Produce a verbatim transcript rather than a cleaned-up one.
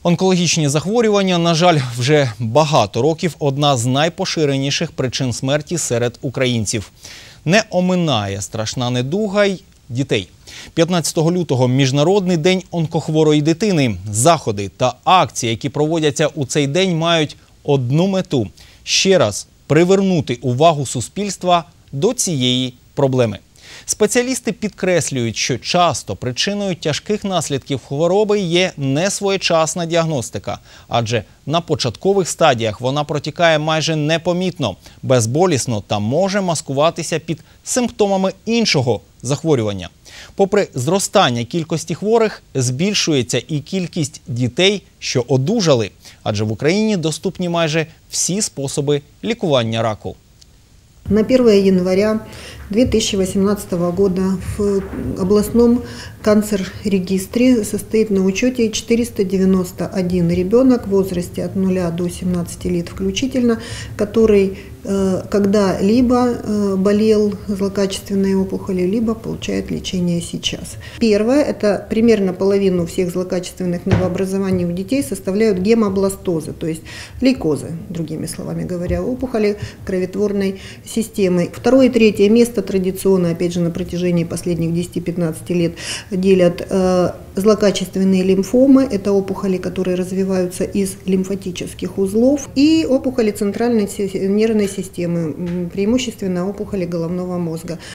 Онкологічні захворювання, на жаль, вже багато років одна з найпоширеніших причин смерті серед українців. Не оминає страшна недуга й дітей. п'ятнадцятого лютого – Міжнародний день онкохворої дитини. Заходи та акції, які проводяться у цей день, мають одну мету – ще раз привернути увагу суспільства до цієї проблеми. Спеціалісти підкреслюють, що часто причиною тяжких наслідків хвороби є несвоєчасна діагностика, адже на початкових стадіях вона протікає майже непомітно, безболісно та може маскуватися під симптомами іншого захворювання. Попри зростання кількості хворих, збільшується і кількість дітей, що одужали, адже в Україні доступні майже всі способи лікування раку. На первое января две тысячи восемнадцатого года в областном канцер-регистре состоит на учете четыреста девяносто один ребенок в возрасте от нуля до семнадцати лет включительно, который когда-либо болел злокачественной опухолью, либо получает лечение сейчас. Первое – это примерно половину всех злокачественных новообразований у детей составляют гемобластозы, то есть лейкозы, другими словами говоря, опухоли кроветворной системы. Второе и третье место традиционно, опять же, на протяжении последних десяти-пятнадцати лет делят э, злокачественные лимфомы, это опухоли, которые развиваются из лимфатических узлов, и опухоли центральной нервной системы, преимущественно опухоли головного мозга.